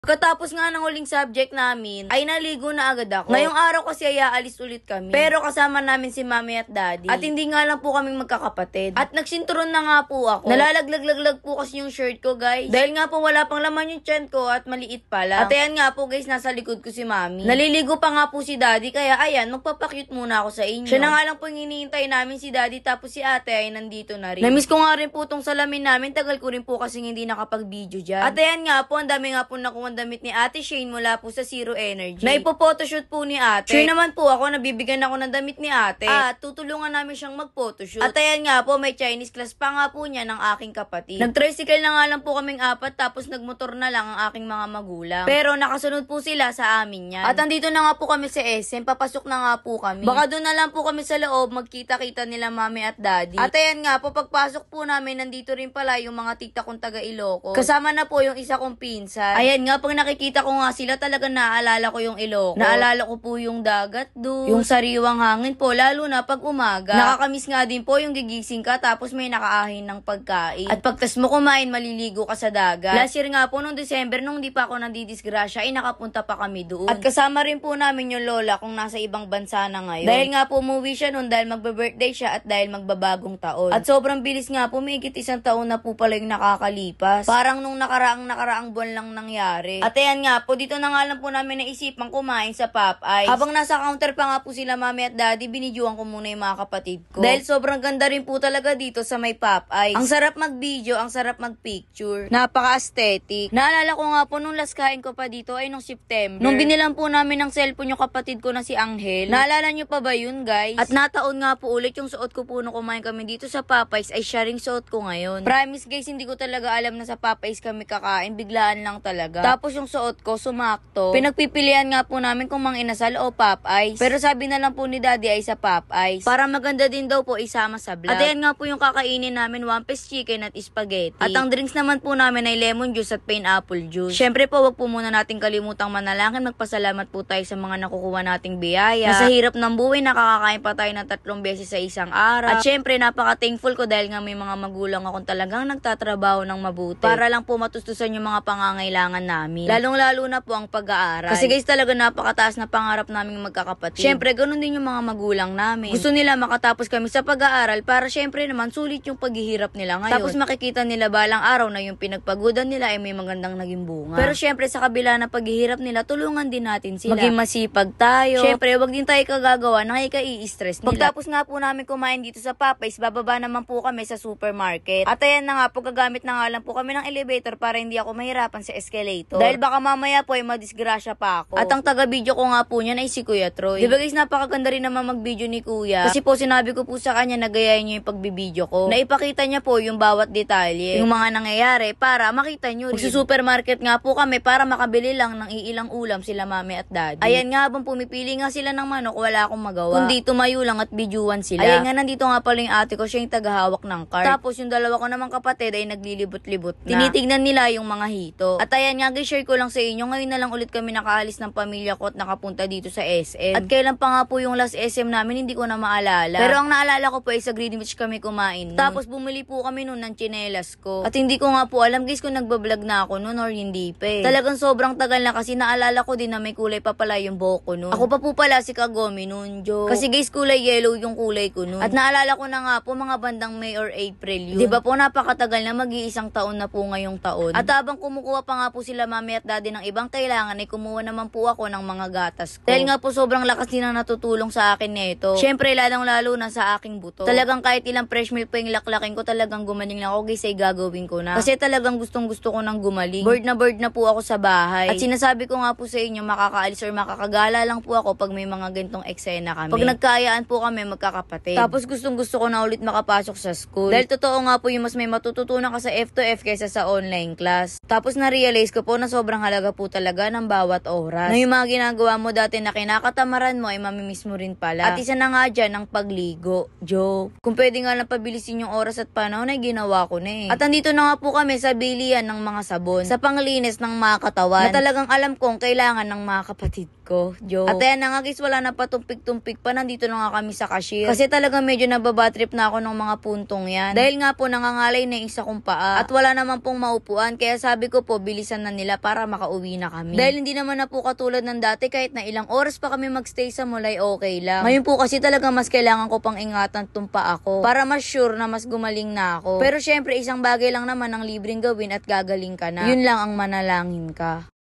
Pagkatapos nga ng huling subject namin, ay naligo na agad ako. Ngayong araw kasi ay aalis ulit kami. Pero kasama namin si mami at daddy. At hindi nga lang po kaming magkakapatid. At nagsinturon na nga po ako. Nalalaglag-laglag po kasi yung shirt ko, guys. Dahil nga po wala pang laman yung tiyan ko at maliit pa lang. At ayan nga po, guys, nasa likod ko si mami. Naliligo pa nga po si daddy, kaya ayan, magpapakyut muna ako sa inyo. Siya na nga lang po yung hinihintay namin si daddy, tapos si ate ay nandito na rin. Namiss ko nga rin po tong salamin namin. Tagal ko rin po kasi hindi nakapag-video dyan. At ayan nga po, ang dami nga po nakuha damit ni Ate Shane mula po sa Zero Energy. Na ipo-photoshoot po ni ate. Sure naman po ako, nabibigyan ako ng damit ni ate. At tutulungan namin siyang mag-photoshoot. At ayan nga po, may Chinese class pa nga po niya ng aking kapatid. Nag-tricycle na nga lang po kaming apat, tapos nagmotor na lang ang aking mga magulang. Pero nakasunod po sila sa amin yan. At andito na nga po kami sa SM, papasok na nga po kami. Baka doon na lang po kami sa loob, magkita-kita nila mami at daddy. At ayan nga po, pagpasok po namin, nandito rin pala yung mga tita kong taga Ilocos. Kasama na po yung isa kong pinsan. Ayan nga, pag nakikita ko nga sila, talaga naaalala ko yung Ilocos. Naalala ko po yung dagat doon, yung sariwang hangin po, lalo na pag umaga. Nakakamiss nga din po yung gigising ka, tapos may nakaahin ng pagkain. At pagtas mo kumain, maliligo ka sa dagat. Last year nga po, nung December, nung di pa ako nandidisgrasya, ay nakapunta pa kami doon. At kasama rin po namin yung lola kung nasa ibang bansa na ngayon. Dahil nga po umuwi siya noon dahil magbe-birthday siya at dahil magbabagong taon. At sobrang bilis nga po, may higit isang taon na po pala yung nakakalipas. Parang nung nakaraang buwan lang nangyari. At ayan nga po, dito na nga lang po namin naisipang kumain sa Popeyes. Habang nasa counter pa nga po sila mami at daddy, binidyoan ko muna yung mga kapatid ko. Dahil sobrang ganda rin po talaga dito sa may Popeyes. Ang sarap mag-video, ang sarap mag-picture. Napaka-aesthetic. Naalala ko nga po nung last kain ko pa dito ay nung September. Nung binilang po namin ng cellphone yung kapatid ko na si Angel. Naalala nyo pa ba yun, guys? At nataon nga po ulit yung suot ko po nung kumain kami dito sa Popeyes ay sharing suot ko ngayon. Promise guys, hindi ko talaga alam na sa Popeyes kami kakain. Biglaan lang talaga. Tapos yung suot ko, sumakto. Pinagpipilian nga po namin kung mang inasal o Popeyes. Pero sabi na lang po ni daddy ay sa Popeyes. Para maganda din daw po isama sa vlog. At ayan nga po yung kakainin namin, 1-piece chicken at spaghetti. At ang drinks naman po namin ay lemon juice at pineapple juice. Syempre po, wag po muna natin kalimutang manalangin. Magpasalamat po tayo sa mga nakukuha nating biyaya. Sa hirap ng buhay, nakakakain pa tayo ng 3 beses sa isang araw. At syempre, napaka-thankful ko dahil nga may mga magulang akong talagang nagtatrabaho ng mabuti. Para lang po matustusan yung mga pangangailangan namin. Lalong-lalo na po ang pag-aaral. Kasi guys, talaga napakataas na pangarap naming magkakapatid. Syempre, ganun din yung mga magulang namin. Gusto nila makatapos kami sa pag-aaral para syempre naman sulit yung paghihirap nila ngayon. Tapos makikita nila balang araw na yung pinagpagudan nila ay may magandang naging bunga. Pero syempre, sa kabila ng paghihirap nila, tulungan din natin sila. Maging masipag tayo. Syempre, wag din tayo kagagawa na i-stress nila. Pagtapos nga po namin kumain dito sa Popeyes, bababa naman po kami sa supermarket. At ayan na nga po, gagamit na nga lang po kami ng elevator para hindi ako mahirapan sa escalator. Dahil baka mamaya po ay madisgrasya pa ako. At ang taga-video ko nga po niyan ay si Kuya Troy. Diba guys, napakaganda rin naman mag-video ni Kuya. Kasi po sinabi ko po sa kanya na gayahin niyo yung pagbibideo ko. Naipakita niya po yung bawat detalye, yung mga nangyayari para makita niyo. Magsusupermarket nga po kami para makabili lang ng iilang ulam sila mami at daddy. Ayan nga, habang pumipili nga sila ng manok, wala akong magawa. Kundi tumayo lang at videoan sila. Ayan nga, nandito nga pala yung ate ko, siya yung tagahawak ng cart. Tapos yung dalawa ko namang kapatid ay naglilibot-libot na. Tinitignan nila yung mga hito. At ayan nga, share ko lang sa inyo, ngayon na lang ulit kami nakaalis ng pamilya ko at nakapunta dito sa SM. At kailan pa nga po yung last SM namin, hindi ko na maalala. Pero ang naalala ko po ay sa Greenwich kami kumain. Tapos bumili po kami noon ng tsinelas ko. At hindi ko nga po alam guys kung nagbablog na ako noon or hindi pa eh. Talagang sobrang tagal na kasi naalala ko din na may kulay pa pala yung buhok ko noon. Ako pa po pala si Kagome noon, Jo. Kasi guys, kulay yellow yung kulay ko noon. At naalala ko na nga po mga bandang May or April yun. Diba po napakatagal na, mag-iisang taon na po ngayong taon. At habang kumukuha pa nga po sila mami at daddy ng ibang kailangan ay kumuha naman po ako ng mga gatas ko. Dahil nga po sobrang lakas din na natutulong sa akin nito. Syempre lalong-lalo na sa aking buto. Talagang kahit ilang fresh milk pa yung laklakin ko, talagang gumaling lang ako guys ay gagawin ko na. Kasi talagang gustong-gusto ko nang gumaling. Bored na po ako sa bahay. At sinasabi ko nga po sa inyo, makakaalis or makakagala lang po ako pag may mga ganitong eksena kami. Pag nagkaayaan po kami magkakapatid. Tapos gustong-gusto ko na ulit makapasok sa school. Dahil totoo nga po yung mas may matututunan ka sa F2F kaysa sa online class. Tapos na-realize ko po na sobrang halaga po talaga ng bawat oras. Na yung mga ginagawa mo dati na kinakatamaran mo ay mamimiss mo rin pala. At isa na nga dyan ang pagligo. Joke. Kung pwede nga lang pabilisin yung oras at panahon ay ginawa ko na eh. At andito na nga po kami sa bilian ng mga sabon. Sa panglinis ng mga katawan. Na talagang alam kong kailangan ng mga kapatid ko. Joke. At ayan na nga guys, wala na patumpik-tumpik pa. Nandito na nga kami sa cashier. Kasi talagang medyo nababatrip na ako ng mga puntong yan. Dahil nga po nangangalay na isa kong paa. At wala naman pong maupuan. Kaya sabi ko po, bilisan na nila Manila para makauwi na kami. Dahil hindi naman na po katulad ng dati, kahit na ilang oras pa kami magstay sa mall ay okay lang. Ngayon po kasi talaga mas kailangan ko pang ingatan tumpa ako para mas sure na mas gumaling na ako. Pero syempre isang bagay lang naman ang libreng gawin at gagaling ka na. Yun lang ang manalangin ka.